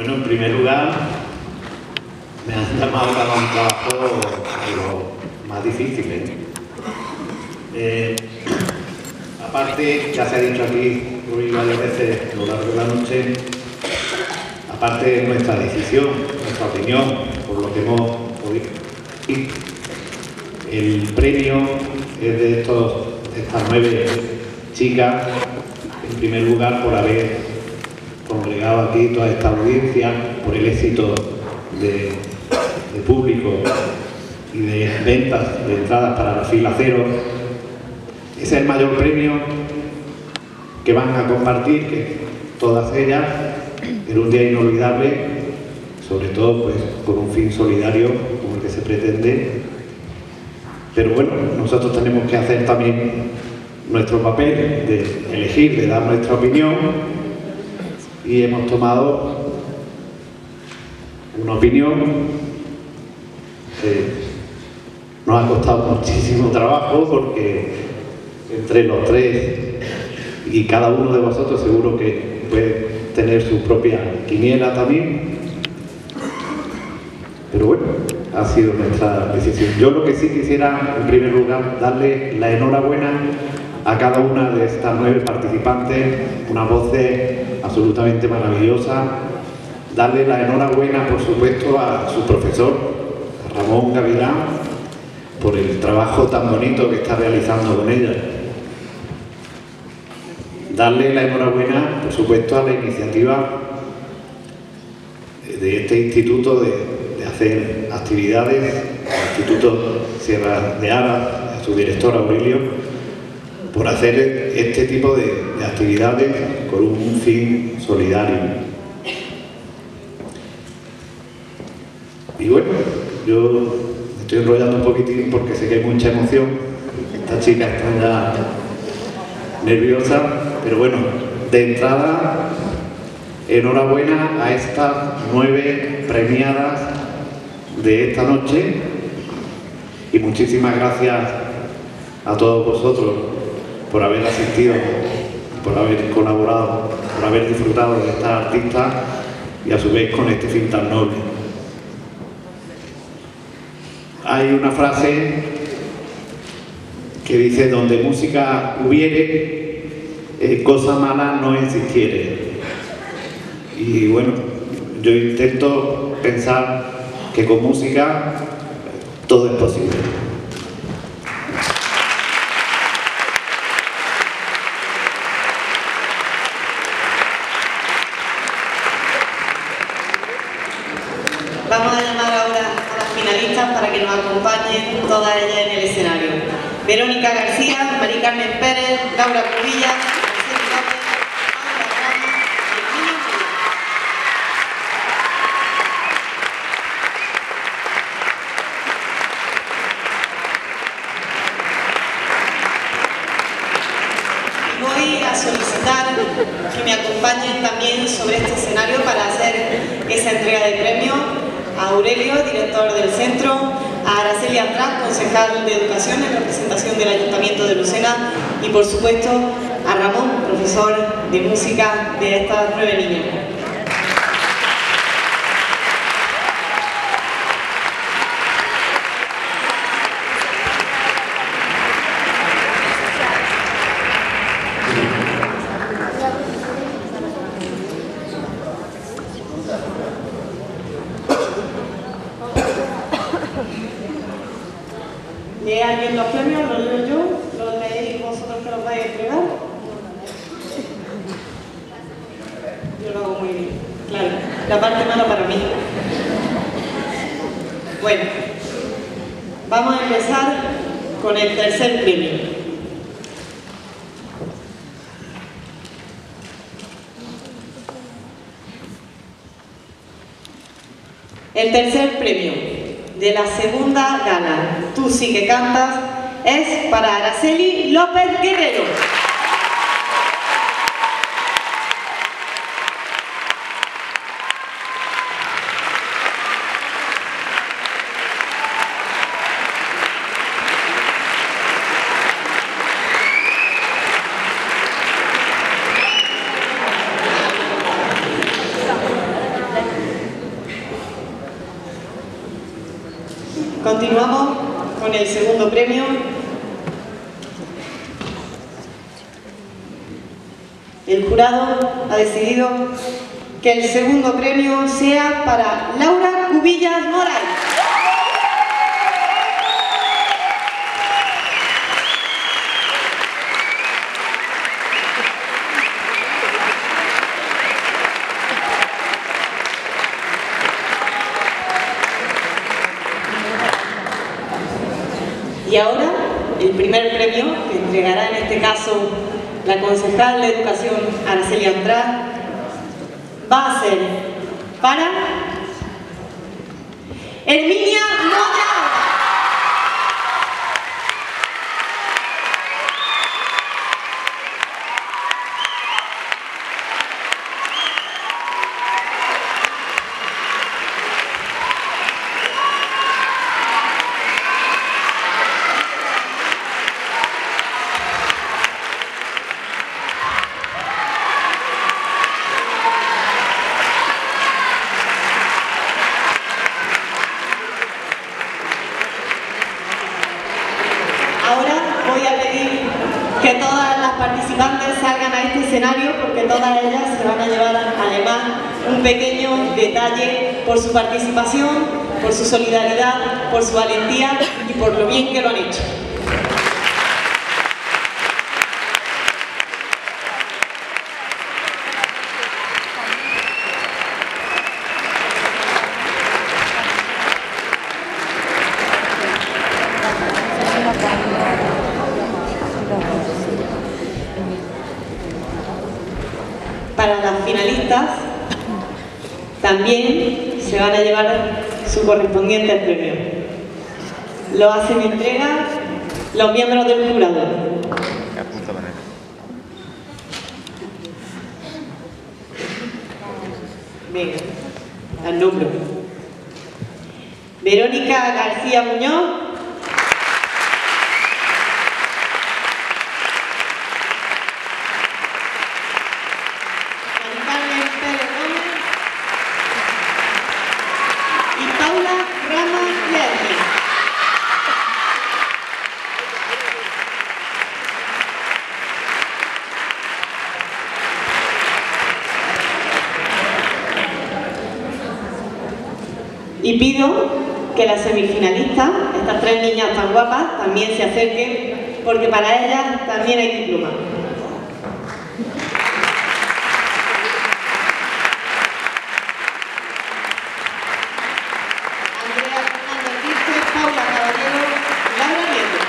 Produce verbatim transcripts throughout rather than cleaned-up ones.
Bueno, en primer lugar, me han llamado para un trabajo de lo más difícil, ¿eh? Eh, aparte, ya se ha dicho aquí varias veces a lo largo de la noche, aparte de nuestra decisión, nuestra opinión, por lo que hemos podido, el premio es de, estos, de estas nueve chicas, en primer lugar por haber congregado aquí toda esta audiencia, por el éxito de, de público y de ventas de entradas para la fila cero. Ese es el mayor premio que van a compartir, que todas ellas, en un día inolvidable, sobre todo pues con un fin solidario como el que se pretende. Pero bueno, nosotros tenemos que hacer también nuestro papel de elegir, de dar nuestra opinión, y hemos tomado una opinión que nos ha costado muchísimo trabajo, porque entre los tres y cada uno de vosotros seguro que puede tener su propia quiniela también, pero bueno, ha sido nuestra decisión. Yo lo que sí quisiera, en primer lugar, darle la enhorabuena a cada una de estas nueve participantes, una voz absolutamente maravillosa. Darle la enhorabuena, por supuesto, a su profesor, a Ramón Gavilán, por el trabajo tan bonito que está realizando con ella. Darle la enhorabuena, por supuesto, a la iniciativa de este instituto de, de hacer actividades, al Instituto Sierra de Aras, a su director Aurelio, por hacer este tipo de, de actividades con un fin solidario. Y bueno, yo me estoy enrollando un poquitín porque sé que hay mucha emoción. Estas chicas están ya nerviosas, pero bueno, de entrada, enhorabuena a estas nueve premiadas de esta noche, y muchísimas gracias a todos vosotros por haber asistido, por haber colaborado, por haber disfrutado de estas artistas y a su vez con este fin tan noble. Hay una frase que dice: donde música hubiere, eh, cosa mala no existiere. Y bueno, yo intento pensar que con música todo es posible. Vamos a llamar ahora a las finalistas para que nos acompañen todas ellas en el escenario. Verónica García, Mari Carmen Pérez, Laura Cubilla, Mercedes López, Paula Ramos y Virginia Murillo. Voy a solicitar que me acompañen también sobre este escenario para hacer esa entrega de premios a Aurelio, director del centro, a Araceli András, concejal de Educación en representación del Ayuntamiento de Lucena, y por supuesto a Ramón, profesor de música de estas nueve niñas. ¿Lee alguien los premios? ¿Los leo yo? ¿Los leéis vosotros que los vais a entregar? Yo lo hago muy bien, claro. La parte mala para mí. Bueno, vamos a empezar con el tercer premio. El tercer premio de la segunda gala Tú sí que cantas es para Araceli López Guerrero. Continuamos con el segundo premio. El jurado ha decidido que el segundo premio sea para Laura Cubillas Moral. Y ahora, el primer premio, que entregará en este caso la concejal de Educación, Araceli Andrade, va a ser para Herminia Moya. Que todas las participantes salgan a este escenario porque todas ellas se van a llevar además un pequeño detalle por su participación, por su solidaridad, por su valentía y por lo bien que lo han hecho. Para las finalistas también se van a llevar su correspondiente premio. Lo hacen entrega los miembros del jurado. Venga, al nombre. Verónica García Muñoz. Y pido que las semifinalistas, estas tres niñas tan guapas, también se acerquen, porque para ellas también hay diploma. Andrea Fernández Víctor, Paula Caballero, Laura Nieto.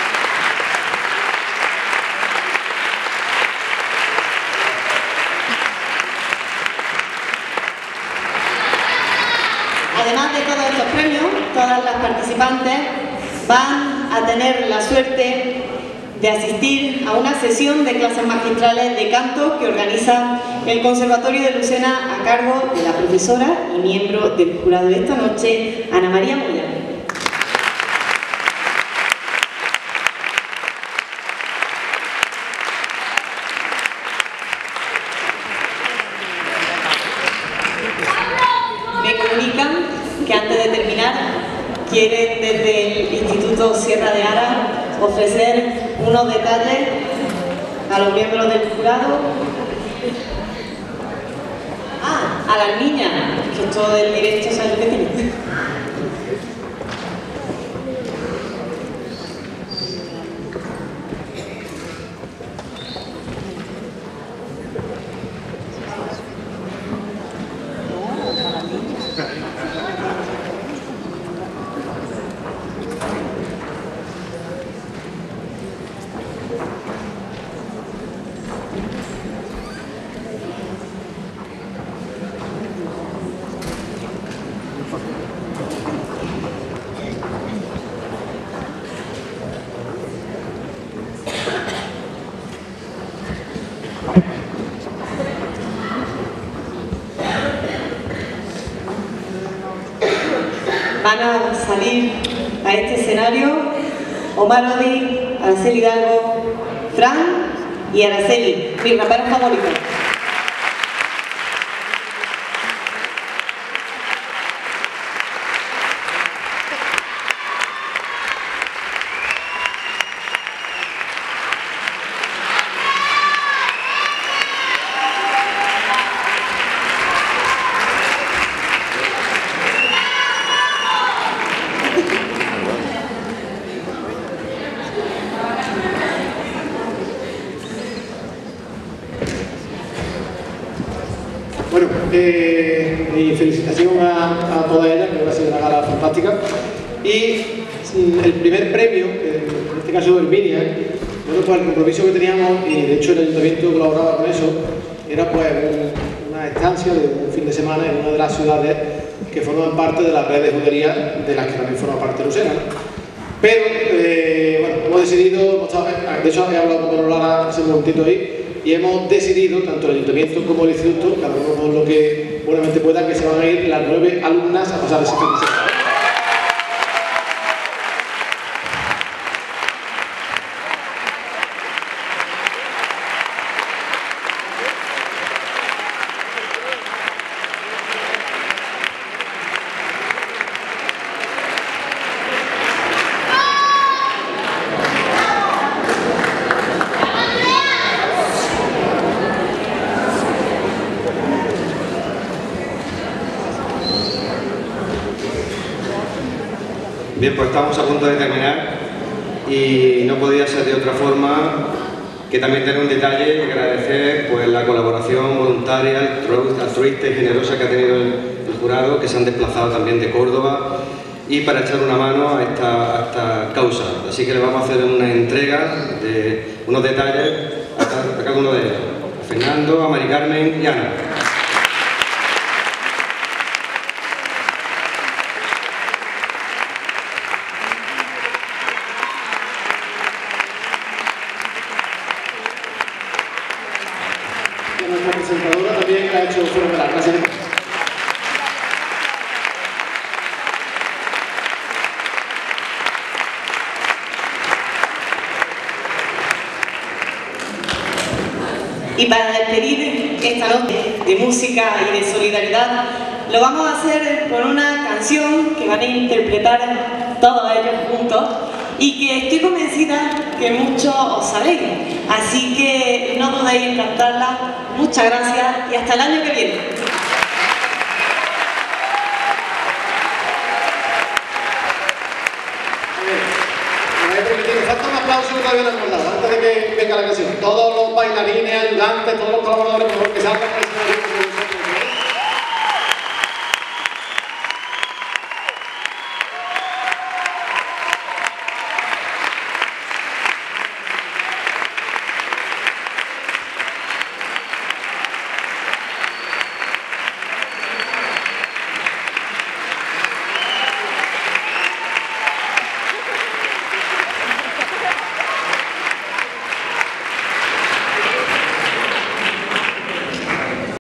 Además de todos estos premios, todas las participantes van a tener la suerte de asistir a una sesión de clases magistrales de canto que organiza el Conservatorio de Lucena a cargo de la profesora y miembro del jurado de esta noche, Ana María Moya. Me comunican que antes de terminar quieren desde el Instituto Sierra de Ara ofrecer unos detalles a los miembros del jurado. Ah, a las niñas, que todo el directo sabe lo que tiene. Van a salir a este escenario Omar Odi, Araceli Hidalgo, Fran y Araceli, mis raperos favoritos. eh, mi felicitación a, a todas ellas, que va a ser una gala fantástica. Y mm, el primer premio, eh, en este caso el Miniac, bueno, pues el compromiso que teníamos, y de hecho el ayuntamiento colaboraba con eso, era pues un, una estancia de un fin de semana en una de las ciudades que forman parte de la red de judería, de las que también forma parte Lucena, ¿no? Pero, eh, bueno, hemos decidido, hemos estado, de hecho he hablado con Lola hace un momentito ahí, y hemos decidido, tanto el ayuntamiento como el instituto, cada uno con lo que buenamente pueda, que se van a ir las nueve alumnas a pasar ese fin de semana. Bien, pues estamos a punto de terminar y no podía ser de otra forma que también tener un detalle y agradecer pues, la colaboración voluntaria, altruista y generosa que ha tenido el, el jurado, que se han desplazado también de Córdoba y para echar una mano a esta, a esta causa. Así que le vamos a hacer una entrega de unos detalles a, a cada uno de ellos. A Fernando, a Mari Carmen y a Ana. Nuestra presentadora también ha hecho fuera de la clase. Y para despedir esta noche de música y de solidaridad, lo vamos a hacer con una canción que van a interpretar todos ellos juntos y que estoy convencida que muchos os sabéis. Así que no dudéis en cantarla. Muchas gracias y hasta el año que viene. Me falta un aplauso que todavía no hemos dado, antes de que venga la canción. Todos los bailarines, ayudantes, todos los colaboradores, por favor, que salgan.